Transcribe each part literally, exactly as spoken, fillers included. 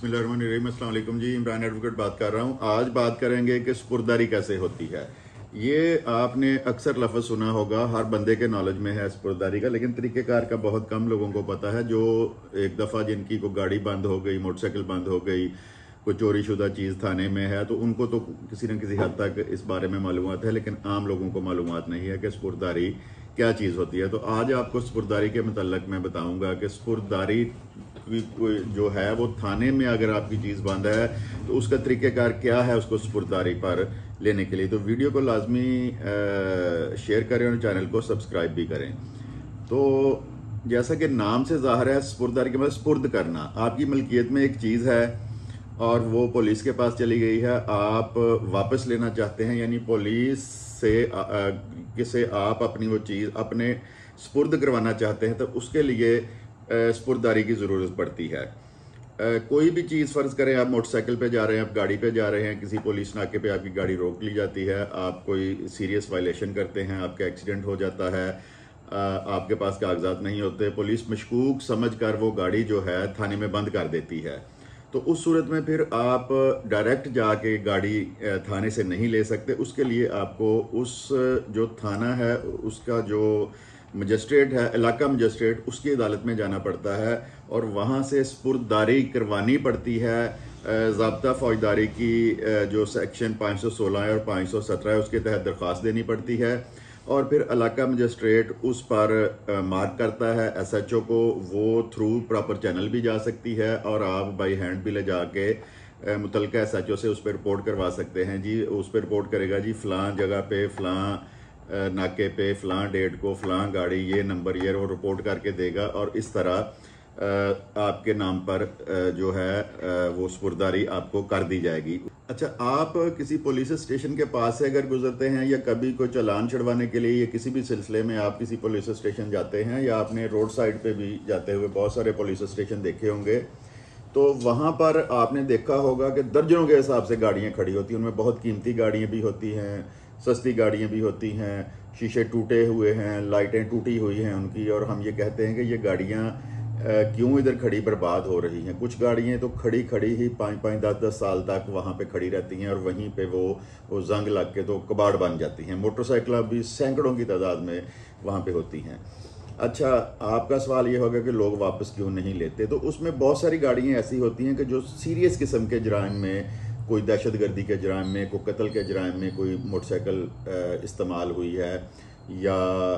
बिस्मिल्लाहिर्रहमानिर्रहीम। अस्सलाम वालेकुम जी, इमरान एडवोकेट बात कर रहा हूँ। आज बात करेंगे कि स्पुर्दारी कैसे होती है। ये आपने अक्सर लफ्ज़ सुना होगा, हर बंदे के नॉलेज में है स्पुर्दारी का, लेकिन तरीक़ेकार का बहुत कम लोगों को पता है। जो एक दफ़ा जिनकी को गाड़ी बंद हो गई, मोटरसाइकिल बंद हो गई, कोई चोरी शुदा चीज़ थाने में है, तो उनको तो किसी न किसी हद तक इस बारे में मालूमात है, लेकिन आम लोगों को मालूमात नहीं है कि स्पुर्दारी क्या चीज़ होती है। तो आज आपको स्पुर्दारी के मतलब मैं बताऊंगा कि स्पुर्दारी जो है वो थाने में अगर आपकी चीज़ बंद है तो उसका तरीक़ेकार क्या है उसको स्पुर्दारी पर लेने के लिए। तो वीडियो को लाजमी शेयर करें और चैनल को सब्सक्राइब भी करें। तो जैसा कि नाम से ज़ाहिर है, स्पुर्दारी के मतलब स्पुर्द करना। आपकी मलकियत में एक चीज़ है और वो पुलिस के पास चली गई है, आप वापस लेना चाहते हैं, यानी पुलिस से किसे आप अपनी वो चीज़ अपने स्पुर्द करवाना चाहते हैं, तो उसके लिए स्पुर्दारी की ज़रूरत पड़ती है। कोई भी चीज़, फ़र्ज़ करें आप मोटरसाइकिल पे जा रहे हैं, आप गाड़ी पे जा रहे हैं, किसी पुलिस नाके पे आपकी गाड़ी रोक ली जाती है, आप कोई सीरियस वायलेशन करते हैं, आपका एक्सीडेंट हो जाता है, आपके पास कागजात नहीं होते, पुलिस मशकूक समझ कर वो गाड़ी जो है थाने में बंद कर देती है। तो उस सूरत में फिर आप डायरेक्ट जाके गाड़ी थाने से नहीं ले सकते। उसके लिए आपको उस जो थाना है उसका जो मजिस्ट्रेट है, इलाका मजिस्ट्रेट, उसकी अदालत में जाना पड़ता है और वहाँ से स्पुर्दारी करवानी पड़ती है। ज़ाब्ता फौजदारी की जो सेक्शन पाँच सौ सोलह और पाँच सौ सत्रह है उसके तहत दरख्वास्त देनी पड़ती है और फिर इलाका मजिस्ट्रेट उस पर मार्क करता है एस एच ओ को। वो थ्रू प्रॉपर चैनल भी जा सकती है और आप बाई हैंड भी ले जाके मुतलका एस एच ओ से उस पर रिपोर्ट करवा सकते हैं। जी उस पर रिपोर्ट करेगा, जी फ़लाँ जगह पे फ़लाँ नाके पे फ़लाँ डेट को फ़लाँ गाड़ी ये नंबर ये वो रिपोर्ट करके देगा और इस तरह आपके नाम पर जो है वो स्पुर्दारी आपको कर दी जाएगी। अच्छा, आप किसी पुलिस स्टेशन के पास से अगर गुजरते हैं या कभी कोई चालान छुड़वाने के लिए या किसी भी सिलसिले में आप किसी पुलिस स्टेशन जाते हैं या आपने रोड साइड पे भी जाते हुए बहुत सारे पुलिस स्टेशन देखे होंगे, तो वहाँ पर आपने देखा होगा कि दर्जनों के हिसाब से गाड़ियाँ खड़ी होती हैं। उनमें बहुत कीमती गाड़ियाँ भी होती हैं, सस्ती गाड़ियाँ भी होती हैं, शीशे टूटे हुए हैं, लाइटें टूटी हुई हैं उनकी, और हम ये कहते हैं कि ये गाड़ियाँ क्यों इधर खड़ी बर्बाद हो रही हैं। कुछ गाड़ियाँ तो खड़ी खड़ी ही पाँच पाँच दस दस साल तक वहाँ पे खड़ी रहती हैं और वहीं पे वो वो जंग लग के तो कबाड़ बन जाती हैं। मोटरसाइकिल भी सैकड़ों की तादाद में वहाँ पे होती हैं। अच्छा, आपका सवाल ये होगा कि लोग वापस क्यों नहीं लेते, तो उसमें बहुत सारी गाड़ियाँ ऐसी होती हैं कि जो सीरियस किस्म के जराइम में, कोई दहशत गर्दी के जराइम में, कोई कत्ल के जराइम में कोई मोटरसाइकिल इस्तेमाल हुई है या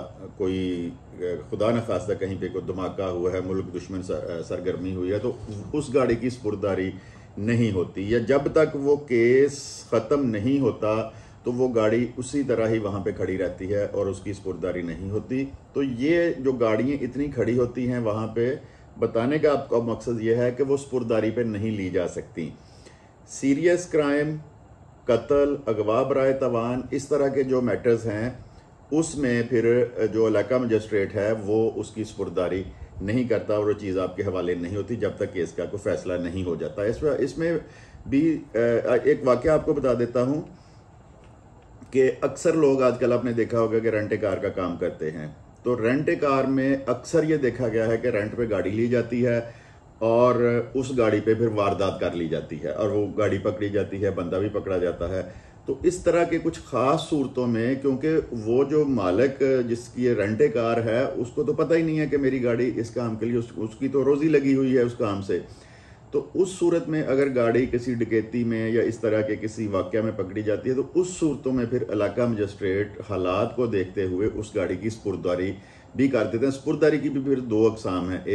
कोई खुदा न खास्ता कहीं पे कोई धमाका हुआ है, मुल्क दुश्मन सरगर्मी हुई है, तो उस गाड़ी की स्पुर्दारी नहीं होती, या जब तक वो केस ख़त्म नहीं होता तो वो गाड़ी उसी तरह ही वहाँ पे खड़ी रहती है और उसकी स्पुर्दारी नहीं होती। तो ये जो गाड़ियाँ इतनी खड़ी होती हैं वहाँ पे, बताने का आपका मकसद ये है कि वो स्पुर्दारी पे नहीं ली जा सकती। सीरियस क्राइम, कत्ल, अगवा बराए तवान, इस तरह के जो मैटर्स हैं उसमें फिर जो इलाका मजिस्ट्रेट है वो उसकी स्पुर्दारी नहीं करता और वो चीज़ आपके हवाले नहीं होती जब तक केस का कोई फैसला नहीं हो जाता। इसमें इसमें भी एक वाक़या आपको बता देता हूँ कि अक्सर लोग आजकल आपने देखा होगा कि रेंट कार का काम करते हैं। तो रेंट कार में अक्सर ये देखा गया है कि रेंट पे गाड़ी ली जाती है और उस गाड़ी पे फिर वारदात कर ली जाती है और वो गाड़ी पकड़ी जाती है, बंदा भी पकड़ा जाता है। तो इस तरह के कुछ ख़ास सूरतों में, क्योंकि वो जो मालिक जिसकी ये रेंट कार है उसको तो पता ही नहीं है कि मेरी गाड़ी इस काम के लिए, उस, उसकी तो रोज़ी लगी हुई है उस काम से, तो उस सूरत में अगर गाड़ी किसी डकैती में या इस तरह के किसी वाक़या में पकड़ी जाती है तो उस सूरतों में फिर इलाका मजिस्ट्रेट हालात को देखते हुए उस गाड़ी की स्पुर्दारी भी कर देते हैं। स्पुर्दारी की भी फिर दो अक़साम हैं,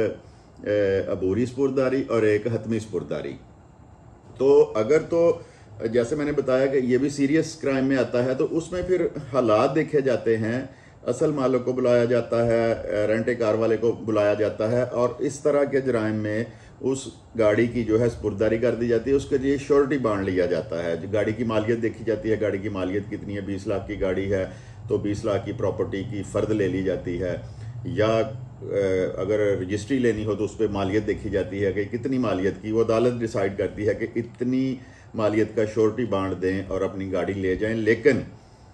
एक अबूरी स्पुर्दारी और एक हतमी स्पुर्दारी। तो अगर तो जैसे मैंने बताया कि ये भी सीरियस क्राइम में आता है, तो उसमें फिर हालात देखे जाते हैं, असल मालिक को बुलाया जाता है, रेंट कार वाले को बुलाया जाता है और इस तरह के जराइम में उस गाड़ी की जो है स्पुर्दारी कर दी जाती है। उसके लिए श्योरिटी बांड लिया जाता है, गाड़ी की मालियत देखी जाती है, गाड़ी की मालियत कितनी है, बीस लाख की गाड़ी है तो बीस लाख की प्रॉपर्टी की फ़र्द ले ली जाती है, या अगर रजिस्ट्री लेनी हो तो उस पर मालियत देखी जाती है कि कितनी मालियत की, वो अदालत डिसाइड करती है कि इतनी मालियत का श्योरिटी बांड दें और अपनी गाड़ी ले जाएं। लेकिन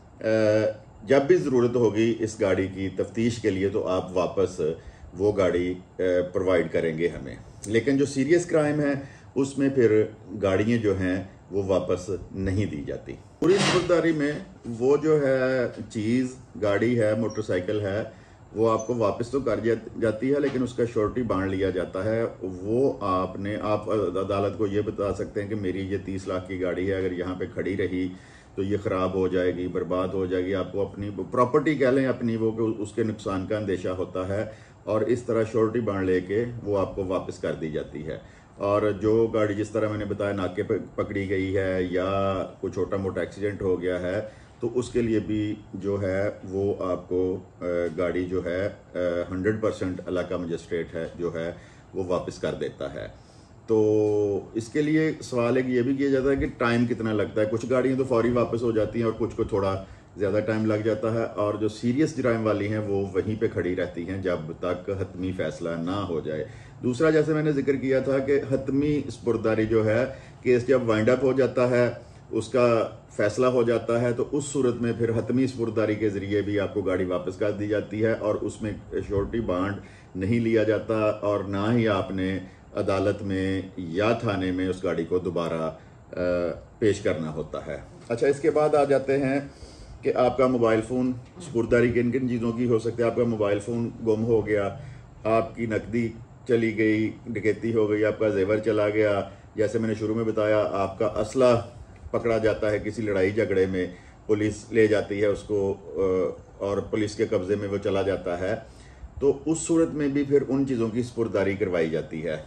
जब भी ज़रूरत होगी इस गाड़ी की तफ्तीश के लिए तो आप वापस वो गाड़ी प्रोवाइड करेंगे हमें। लेकिन जो सीरियस क्राइम है उसमें फिर गाड़ियाँ जो हैं वो वापस नहीं दी जाती। पूरी स्पुर्दारी में वो जो है चीज़, गाड़ी है, मोटरसाइकिल है, वो आपको वापस तो कर जाती है, लेकिन उसका श्योरिटी बांध लिया जाता है। वो आपने आप अदालत को ये बता सकते हैं कि मेरी ये तीस लाख की गाड़ी है, अगर यहाँ पे खड़ी रही तो ये ख़राब हो जाएगी, बर्बाद हो जाएगी। आपको अपनी प्रॉपर्टी कह लें अपनी, वो उसके नुकसान का अंदेशा होता है, और इस तरह श्योरिटी बांध लेके वो आपको वापस कर दी जाती है। और जो गाड़ी जिस तरह मैंने बताया नाके पे पकड़ी गई है या कोई छोटा मोटा एक्सीडेंट हो गया है, तो उसके लिए भी जो है वो आपको गाड़ी जो है हंड्रेड परसेंट इलाका मजिस्ट्रेट है जो है वो वापस कर देता है। तो इसके लिए सवाल एक ये भी किया जाता है कि टाइम कितना लगता है। कुछ गाड़ियाँ तो फौरी वापस हो जाती हैं और कुछ को थोड़ा ज़्यादा टाइम लग जाता है, और जो सीरियस जराइम वाली हैं वो वहीं पे खड़ी रहती हैं जब तक हतमी फैसला ना हो जाए। दूसरा, जैसे मैंने जिक्र किया था कि हतमी स्पुर्दारी जो है, केस जब वाइंड अप हो जाता है, उसका फैसला हो जाता है, तो उस सूरत में फिर हतमी स्पुर्दारी के ज़रिए भी आपको गाड़ी वापस कर दी जाती है, और उसमें श्योरिटी बांड नहीं लिया जाता, और ना ही आपने अदालत में या थाने में उस गाड़ी को दोबारा पेश करना होता है। अच्छा, इसके बाद आ जाते हैं कि आपका मोबाइल फ़ोन, स्पुर्दारी किन किन चीज़ों की हो सकती है। आपका मोबाइल फ़ोन गुम हो गया, आपकी नकदी चली गई, डकैती हो गई, आपका जेवर चला गया, जैसे मैंने शुरू में बताया आपका असला पकड़ा जाता है किसी लड़ाई झगड़े में, पुलिस ले जाती है उसको और पुलिस के कब्ज़े में वो चला जाता है, तो उस सूरत में भी फिर उन चीज़ों की स्पुर्दारी करवाई जाती है।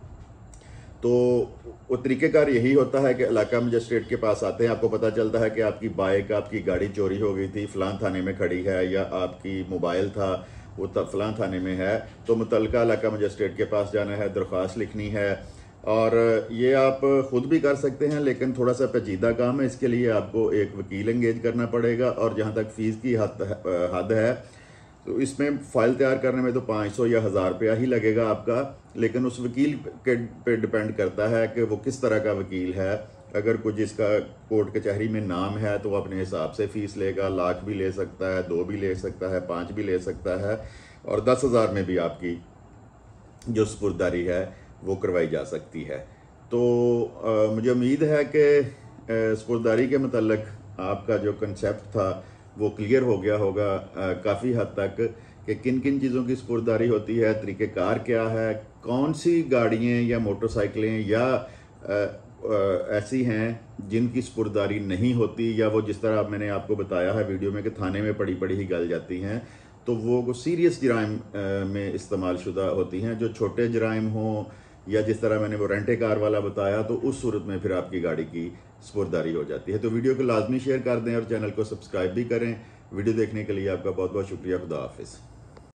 तो वो तरीक़ेकार यही होता है कि इलाका मजिस्ट्रेट के पास आते हैं, आपको पता चलता है कि आपकी बाइक, आपकी गाड़ी चोरी हो गई थी, फ़लाँ थाने में खड़ी है, या आपकी मोबाइल था वो फ़लाँ थाने में है, तो मुतल्लिका इलाका मजिस्ट्रेट के पास जाना है, दरख्वास्त लिखनी है। और ये आप ख़ुद भी कर सकते हैं, लेकिन थोड़ा सा पेचीदा काम है, इसके लिए आपको एक वकील एंगेज करना पड़ेगा, और जहाँ तक फ़ीस की हद हद है तो इसमें फ़ाइल तैयार करने में तो पाँच सौ या हज़ार रुपया ही लगेगा आपका, लेकिन उस वकील के पे डिपेंड करता है कि वो किस तरह का वकील है। अगर कुछ जिसका कोर्ट कचहरी में नाम है तो वो अपने हिसाब से फ़ीस लेगा, लाख भी ले सकता है, दो भी ले सकता है, पाँच भी ले सकता है, और दस हज़ार में भी आपकी जो स्पुर्दारी है वो करवाई जा सकती है। तो आ, मुझे उम्मीद है कि स्पुर्दारी के मतलब आपका जो कंसेप्ट था वो क्लियर हो गया होगा काफ़ी हद तक, कि किन किन चीज़ों की स्पुर्दारी होती है, तरीक़ेकार क्या है, कौन सी गाड़ियाँ या मोटरसाइकिलें या आ, आ, ऐसी हैं जिनकी स्पुर्दारी नहीं होती, या वो जिस तरह मैंने आपको बताया है वीडियो में कि थाने में पड़ी पड़ी ही गल जाती हैं, तो वो सीरियस जराइम में इस्तेमाल शुदा होती हैं। जो छोटे जराइम हों या जिस तरह मैंने वो रेंटे कार वाला बताया, तो उस सूरत में फिर आपकी गाड़ी की स्पुर्दारी हो जाती है। तो वीडियो को लाजमी शेयर कर दें और चैनल को सब्सक्राइब भी करें। वीडियो देखने के लिए आपका बहुत बहुत शुक्रिया। खुदा हाफिज़।